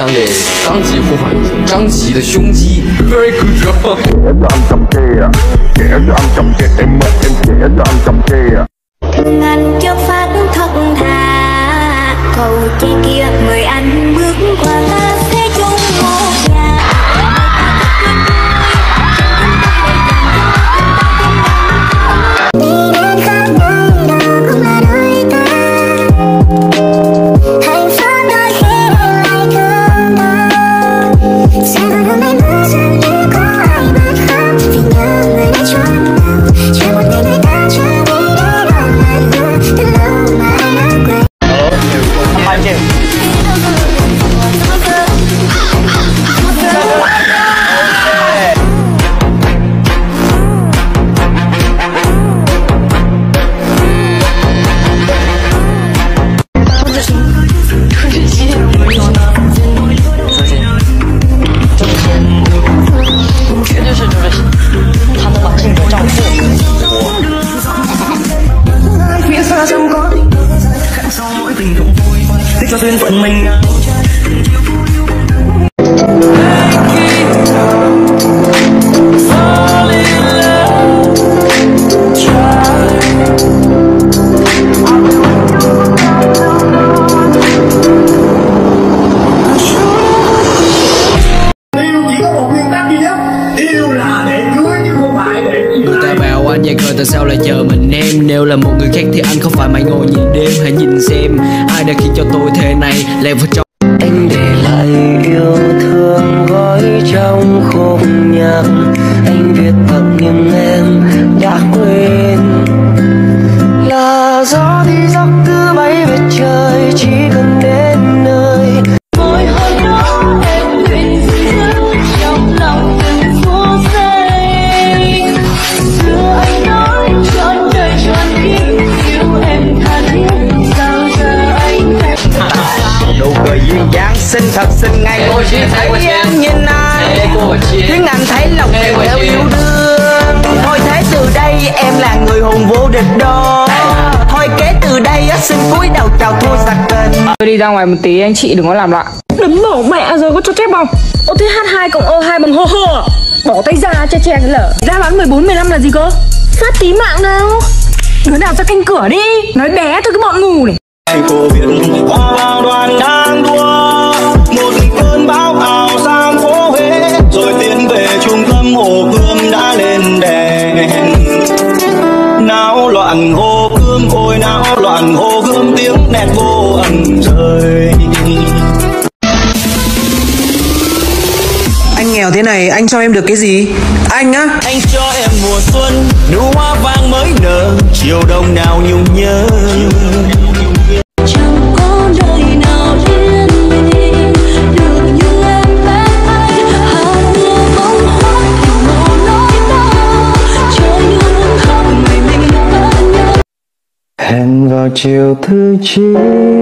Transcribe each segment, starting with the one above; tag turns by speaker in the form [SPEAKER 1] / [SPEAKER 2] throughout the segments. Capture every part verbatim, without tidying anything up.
[SPEAKER 1] 享给张吉护法，张吉的胸肌 very good job。
[SPEAKER 2] ngăn trước phát thật thà cầu chi kia mời anh bước qua ta sẽ chung một nhà.
[SPEAKER 3] Cho duyên phận mình
[SPEAKER 4] anh vậy rồi tại sao lại chờ mình em? Nếu là một người khác thì anh không phải mãi ngồi nhìn đêm. Hãy nhìn xem ai đã khiến cho tôi thế này leo vào trong.
[SPEAKER 5] Anh để lại yêu thương gói trong khúc nhạc, anh viết thật nhưng em đã quên. Là gió đi dọc cứ bay về trời, chỉ cần đến nơi.
[SPEAKER 2] Mỗi hồi đó em nguyện giữ trong lòng từng phút giây. Xưa anh nói trọn đời trọn kiếp yêu em tha thiết, sao giờ anh phải
[SPEAKER 5] Nụ cười duyên dáng xinh thật xinh ngay ngồi chỉ thấy em nhìn anh, khiến anh thấy lòng em theo yêu đương. Thôi thế từ đây em là người hùng vô địch đó. Thôi kế từ đây xin cúi đầu chào thua sạch tình.
[SPEAKER 6] Tôi đi ra ngoài một tí anh chị đừng có làm loạn. Đấm bổ mẹ rồi có cho phép không? Ô thế hát hai cộng ô hai bằng hô hô. Bỏ tay ra che che cái lở. Ra bán mười bốn mười lăm là gì cơ? Phát tí mạng đâu. Đứa nào ra canh cửa đi. Nói bé thôi cái bọn ngu này.
[SPEAKER 3] anh cô Việt hoa vào đoàn đang đua một cơn bão ảo sang phố Huế, rồi tiến về trung tâm Hồ Gươm đã lên đèn. Náo loạn Hồ Gươm ôi náo loạn Hồ Gươm, tiếng nẹt vô ẩn rơi.
[SPEAKER 5] Anh nghèo thế này anh cho em được cái gì? Anh á?
[SPEAKER 3] Anh cho em mùa xuân nụ hoa vàng mới nở, chiều đông nào nhung nhớ.
[SPEAKER 2] chẳng có đời nào liên miên được như em bé anh. Hạt mưa bóng hót tìm màu nỗi đau, trời như muốn khóc người mình vẫn nhớ.
[SPEAKER 5] Hẹn vào chiều thứ chín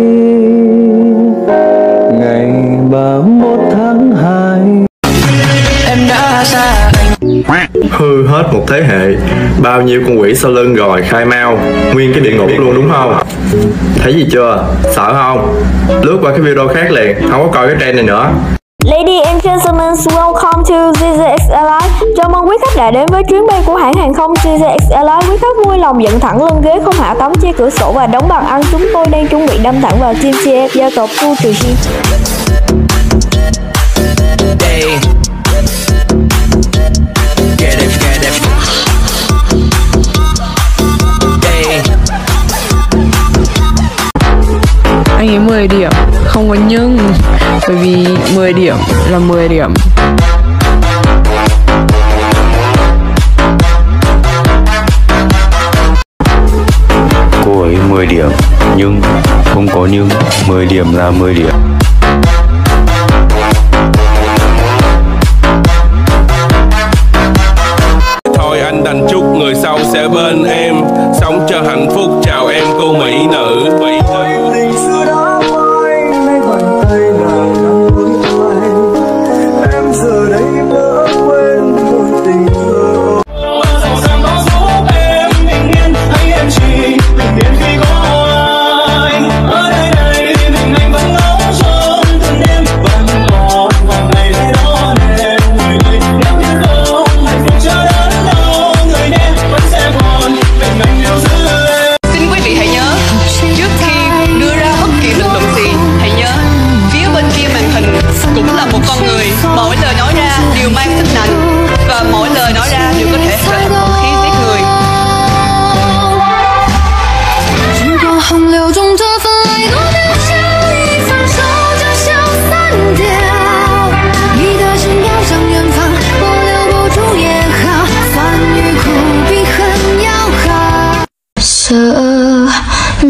[SPEAKER 5] ngày ba mươi mốt tháng hai.
[SPEAKER 3] Em đã xa anh.
[SPEAKER 7] Hư hết một thế hệ, bao nhiêu con quỷ sau lưng rồi khai mau nguyên cái địa ngục luôn đúng không? Thấy gì chưa? Sợ không? Lướt qua cái video khác liền, không có coi cái trend này nữa.
[SPEAKER 8] Ladies and gentlemen, welcome to gi gi ích Airlines. Chào mừng quý khách đã đến với chuyến bay của hãng hàng không gi gi ích Airlines. Quý khách vui lòng dựng thẳng lưng ghế, không hạ tấm che cửa sổ và đóng bàn ăn. Chúng tôi đang chuẩn bị đâm thẳng vào Team xê ép gia tộc Tu Trừ Chi.
[SPEAKER 6] Anh ấy mười điểm, không có nhưng. Bởi vì mười điểm là mười điểm.
[SPEAKER 9] Cô ấy mười điểm, nhưng không có nhưng. Mười điểm là mười điểm.
[SPEAKER 10] Thôi anh đành chúc người sau sẽ bên em, sống cho hạnh phúc. Chào em cô mỹ nữ. Mỹ nữ.
[SPEAKER 3] Tình xưa đã phai, nay bàn tay nàng đang nắm tay. Em giờ đây đã quên một tình thơ. Dòng sông đó giúp em bình yên, hay em chỉ bình yên khi có anh. Ở đây này mình anh vẫn ngóng trông từng đêm vẫn còn.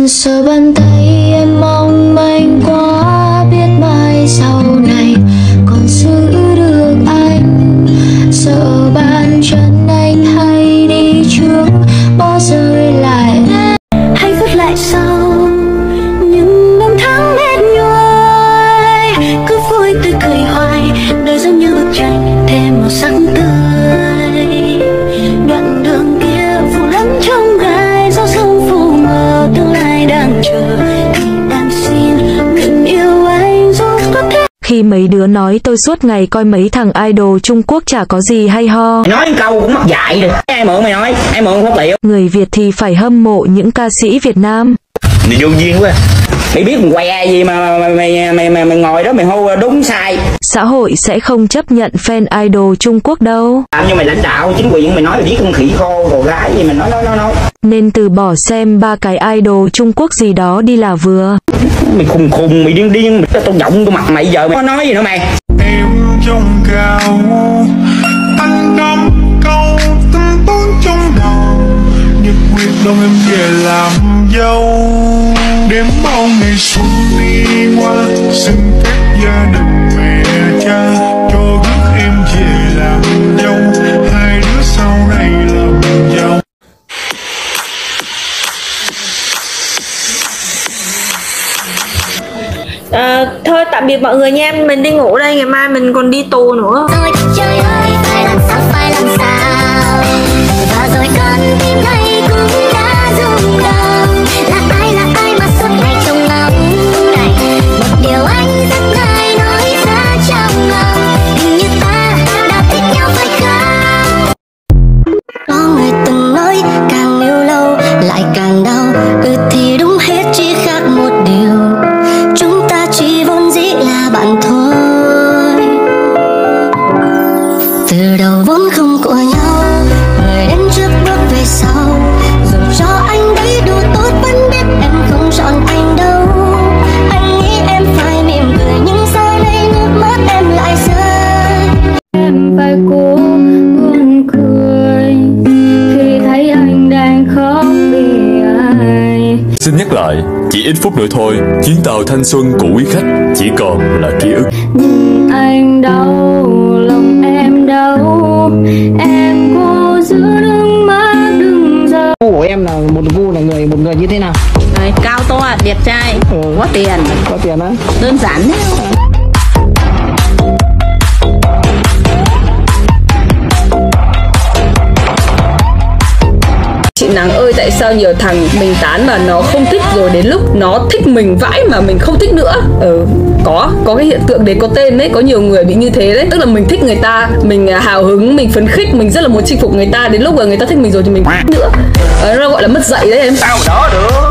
[SPEAKER 2] Sợ bàn tay em mong manh quá, biết mai sau này còn giữ được anh. Sợ bàn chân anh hay đi trước, bỏ rơi lại hay vứt lại sau những năm tháng mệt nhoài. Cứ vui tươi cười hoài, đời giống như bức tranh thêm màu sắc tươi. Đoạn đường kia phủ lắm trong gai, gió sương phủ mờ tương lai đang chờ. Thì đang xin nguyện yêu anh dù có thể.
[SPEAKER 8] Khi mấy đứa nói tôi suốt ngày coi mấy thằng idol Trung Quốc chả có gì hay ho.
[SPEAKER 5] Nói câu cũng mắc dạy rồi. Ai mượn mày nói, ai mượn phát liệu.
[SPEAKER 8] Người Việt thì phải hâm mộ những ca sĩ Việt Nam.
[SPEAKER 5] Mày vô duyên quá. Mày biết mình què gì mà mày mày, mày mày mày ngồi đó mày hô đúng sai.
[SPEAKER 8] Xã hội sẽ không chấp nhận fan idol Trung Quốc đâu.
[SPEAKER 5] Làm như mày lãnh đạo chính quyền mày nói mày biết con khỉ khô đồ gái gì mà nói nói nói nói.
[SPEAKER 8] Nên từ bỏ xem ba cái idol Trung Quốc gì đó đi là vừa.
[SPEAKER 5] Mày khùng khùng, mày điên điên, tao giọng của mặt mày giờ mày có nói gì nữa mày.
[SPEAKER 11] Em trong cao, anh đâm câu tâm tốn trong đầu. Nhật quyết đông em về làm dâu. Đêm bao ngày xuân đi qua, xin phép gia đình mẹ cha cho rước em về làm dâu. Hai đứa sau này làm giàu.
[SPEAKER 6] À, thôi tạm biệt mọi người nha, mình đi ngủ đây, ngày mai mình còn đi tù nữa.
[SPEAKER 2] Rồi trời ơi, phải làm sao, phải làm sao. Và rồi con tim này cũng đã rung động. Là ai, là ai mà suốt ngày trông ngóng này. Một điều anh rất ngại nói ra trong lòng. Hình như ta đã thích nhau phải không? Có người từng nói càng yêu lâu lại càng đau. Ừ thì đúng hết chỉ khác một điều. Chúng ta chỉ vốn dĩ là bạn thôi. Từ đầu vốn không của nhau, người đến trước bước về sau. Dù cho anh đấy đủ tốt vẫn biết em không chọn anh đâu. Anh nghĩ em phải mỉm cười nhưng sau đây nước mắt em lại rơi. Em phải cố buồn cười khi thấy anh đang khóc vì ai.
[SPEAKER 12] Xin nhắc lại, chỉ ít phút nữa thôi, chuyến tàu thanh xuân của quý khách chỉ còn là ký ức.
[SPEAKER 2] Nhưng anh đau, lòng em đau, em cố giữ nước mắt đừng rơi.
[SPEAKER 5] Gu của em là một gu là người một người như thế nào?
[SPEAKER 13] Rồi, cao to, đẹp trai,
[SPEAKER 5] ừ.
[SPEAKER 13] có tiền.
[SPEAKER 5] Có tiền á?
[SPEAKER 13] Đơn giản thế.
[SPEAKER 6] Chị Nắng ơi, tại sao nhiều thằng mình tán mà nó không thích, rồi đến lúc nó thích mình vãi mà mình không thích nữa? Ừ, có, có cái hiện tượng đấy, có tên đấy, có nhiều người bị như thế đấy. Tức là mình thích người ta, mình hào hứng, mình phấn khích, mình rất là muốn chinh phục người ta, đến lúc mà người ta thích mình rồi thì mình nữa. Ờ, nó gọi là mất dạy đấy em.
[SPEAKER 5] Sao mà đó được.